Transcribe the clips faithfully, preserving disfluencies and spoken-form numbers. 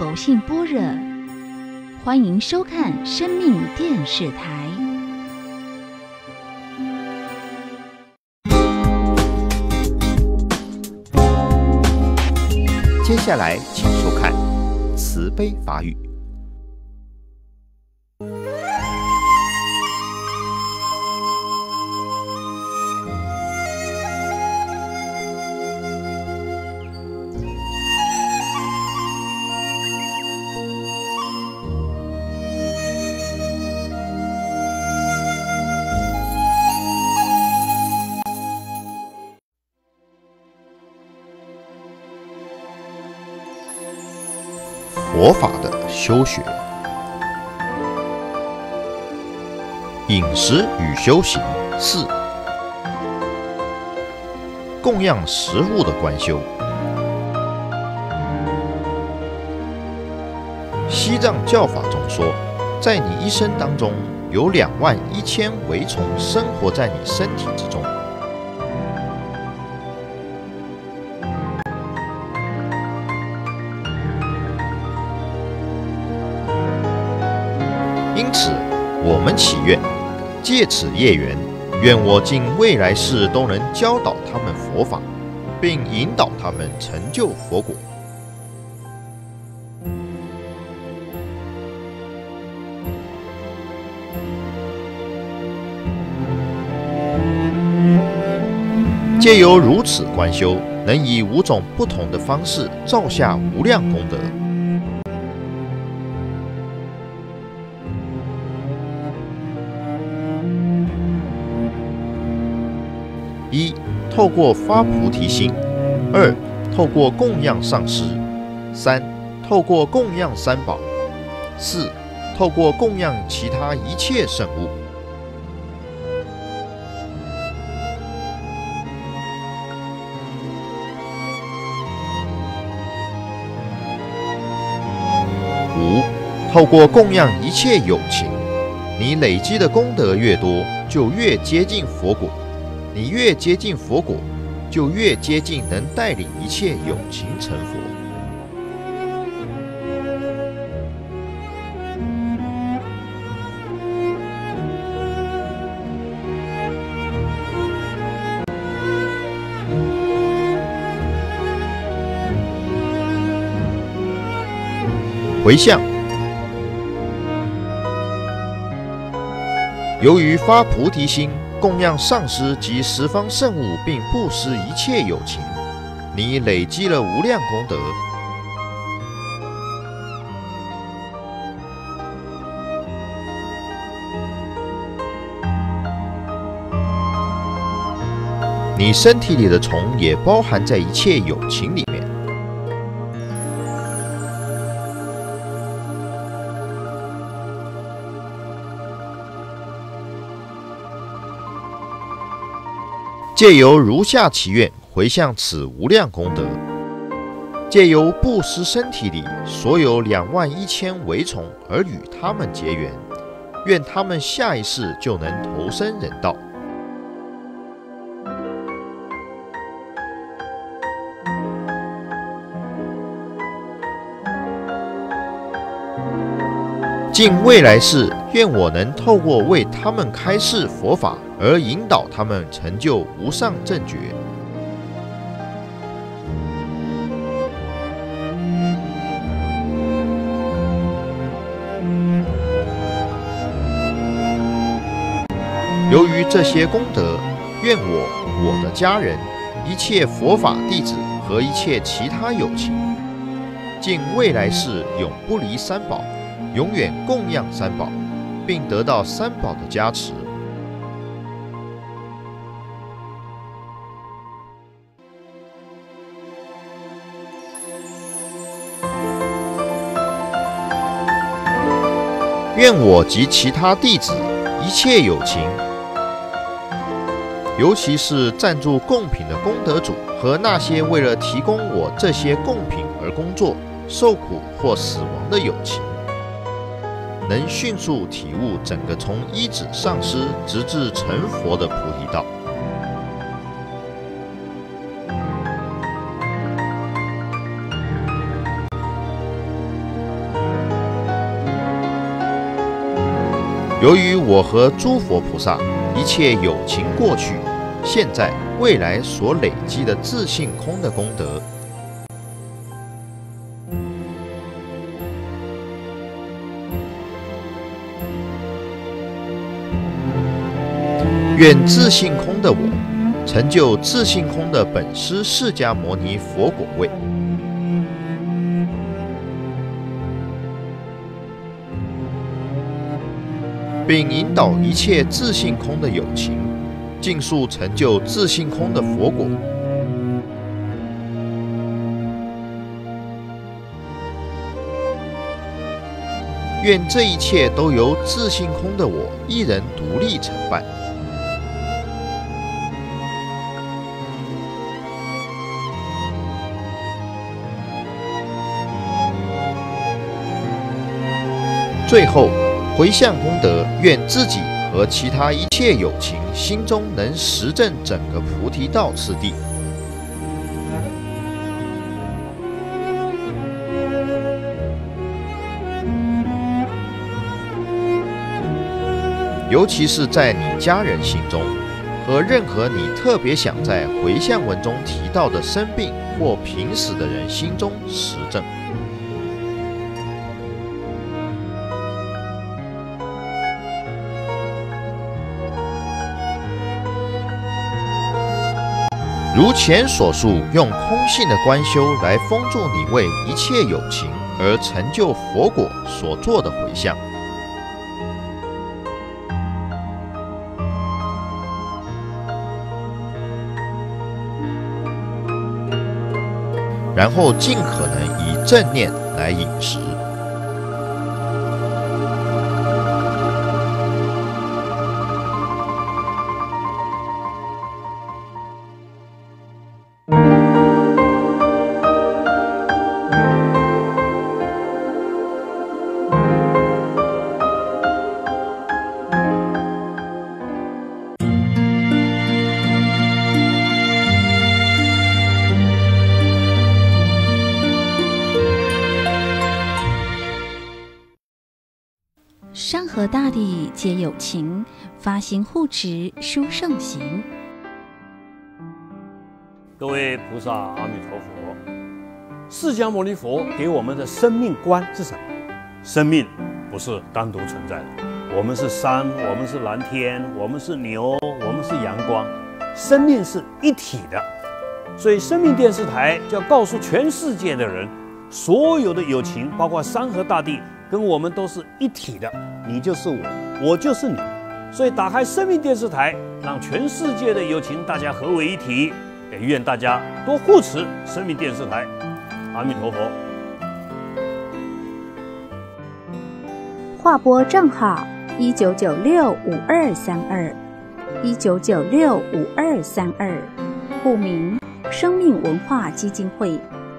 佛性般若，欢迎收看生命电视台。 接下来请收看慈悲法语。佛法的修学，饮食与修行四，供养食物的观修。西藏教法中说，在你一生当中，有两万一千蚊虫生活在你身体之中。因此，我们祈愿，借此业缘，愿我尽未来世都能教导他们佛法，并引导他们成就佛果。借由如此观修，能以五种不同的方式造下无量功德。一、透过发菩提心；二、透过供养上师；三、透过供养三宝；四、透过供养其他一切圣物。五、透过供养一切有情。你累积的功德越多，就越接近佛果。你越接近佛果，就越接近能带领一切有情成佛。回向，由于发菩提心，供养上师及十方圣物，并布施一切有情，你累积了无量功德。你身体里的虫也包含在一切有情里面。借由如下祈愿，回向此无量功德，借由布施身体里所有两万一千蚊虫而与他们结缘，愿他们下一世就能投生人道。尽未来世，愿我能透过为他们开示佛法，而引导他们成就无上正觉。由于这些功德，愿我、我的家人、一切佛法弟子和一切其他有情，尽未来世永不离三宝，永远供养三宝，并得到三宝的加持。愿我及其他弟子、一切有情，尤其是赞助贡品的功德主和那些为了提供我这些贡品而工作、受苦或死亡的有情，能迅速体悟整个从依止上师直至成佛的菩提道。 由于我和诸佛菩萨一切有情过去、现在、未来所累积的自性空的功德，愿自性空的我成就自性空的本师释迦牟尼佛果位，并引导一切自性空的有情，尽速成就自性空的佛果。愿这一切都由自性空的我一人独立承办。最后，回向功德，愿自己和其他一切有情心中能实证整个菩提道次第。尤其是在你家人心中，和任何你特别想在回向文中提到的生病或濒死的人心中实证。如前所述，用空性的观修来封住你为一切有情而成就佛果所做的回向。然后尽可能以正念来饮食。 山河大地皆有情，发心护持殊胜行。 各位菩萨，阿弥陀佛。释迦牟尼佛给我们的生命观是什么？生命不是单独存在的，我们是山，我们是蓝天，我们是牛，我们是阳光，生命是一体的。所以生命电视台就要告诉全世界的人，所有的有情，包括山河大地，跟我们都是一体的。你就是我，我就是你。所以打开生命电视台，让全世界的有情大家合为一体。也愿大家多护持生命电视台。阿弥陀佛。 划拨账号一九九六五二三二，一九九六五二三二，户名生命文化基金会。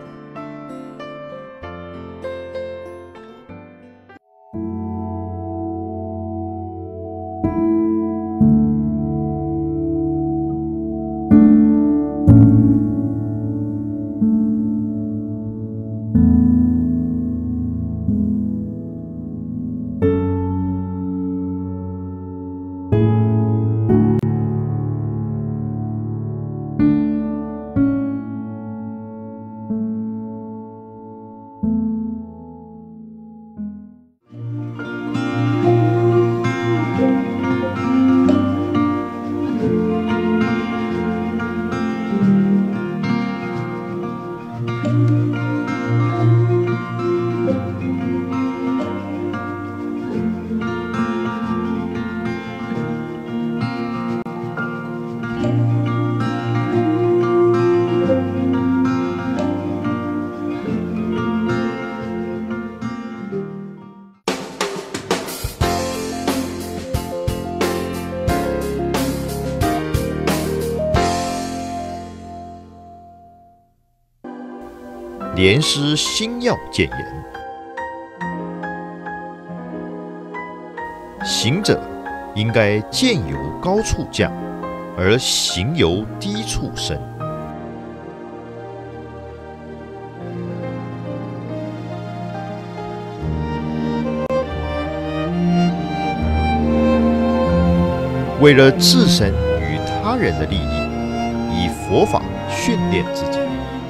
莲师心要谏言：行者应该见由高处降，而行由低处升。 为了自身与他人的利益，以佛法训练自己。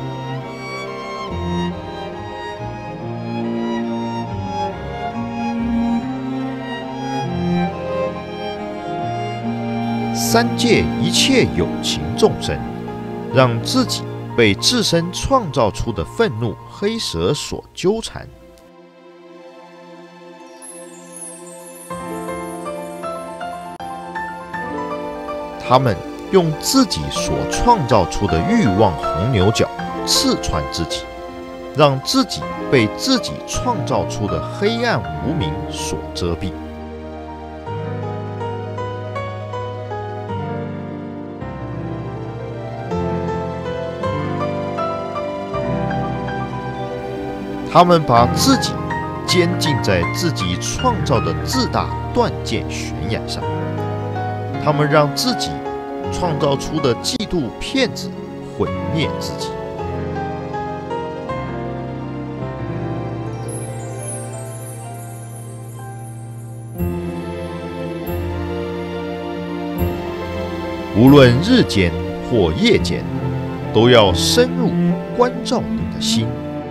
三界一切有情众生，让自己被自身创造出的愤怒黑蛇所纠缠。他们用自己所创造出的欲望红牛角刺穿自己，让自己被自己创造出的黑暗无明所遮蔽。他们把自己监禁在自己创造的自大断剑悬崖上，他们让自己创造出的嫉妒骗子毁灭自己。无论日间或夜间，都要深入关照你的心。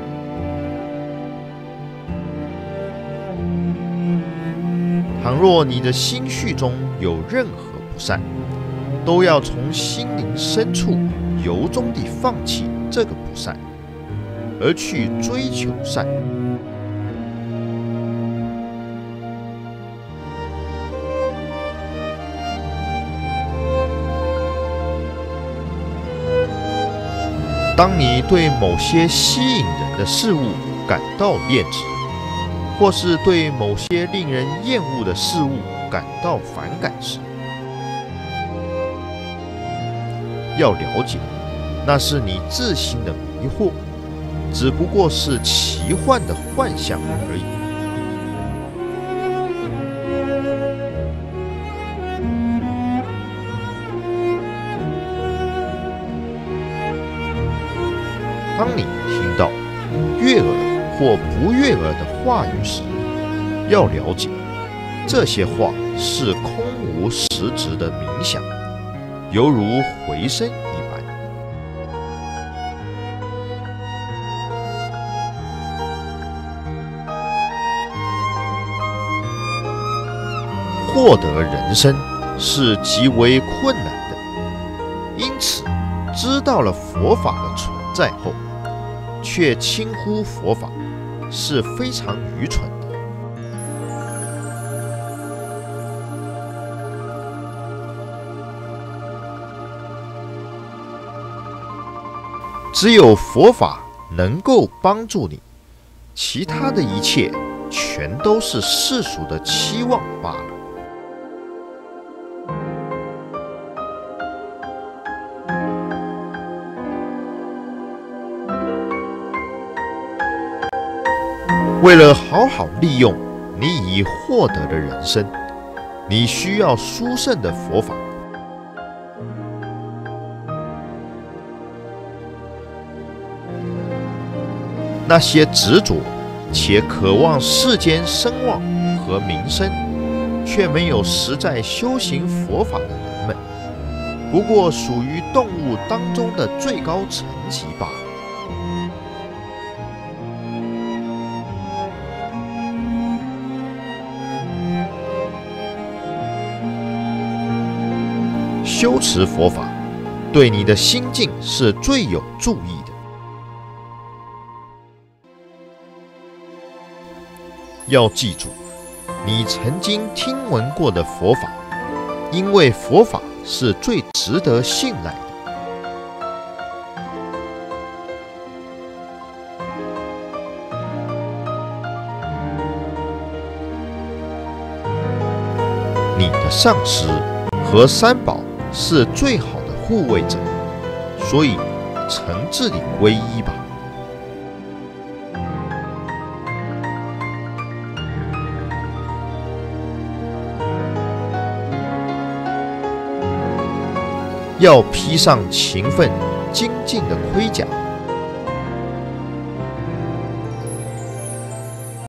倘若你的心绪中有任何不善，都要从心灵深处由衷地放弃这个不善，而去追求善。当你对某些吸引人的事物感到恋执，或是对某些令人厌恶的事物感到反感时，要了解，那是你自心的迷惑，只不过是奇幻的幻象而已。当你听到悦耳或不悦耳的话语时，要了解，这些话是空无实质的冥想，犹如回声一般。获得人生是极为困难的，因此知道了佛法的存在后，却轻忽佛法，是非常愚蠢的。只有佛法能够帮助你，其他的一切全都是世俗的期望罢了。为了好好利用你已获得的人生，你需要殊胜的佛法。那些执着且渴望世间声望和名声，却没有实在修行佛法的人们，不过属于动物当中的最高层级罢了。修持佛法，对你的心境是最有助益的。要记住，你曾经听闻过的佛法，因为佛法是最值得信赖的。你的上师和三宝是最好的护卫者，所以诚挚地皈依吧。要披上勤奋精进的盔甲，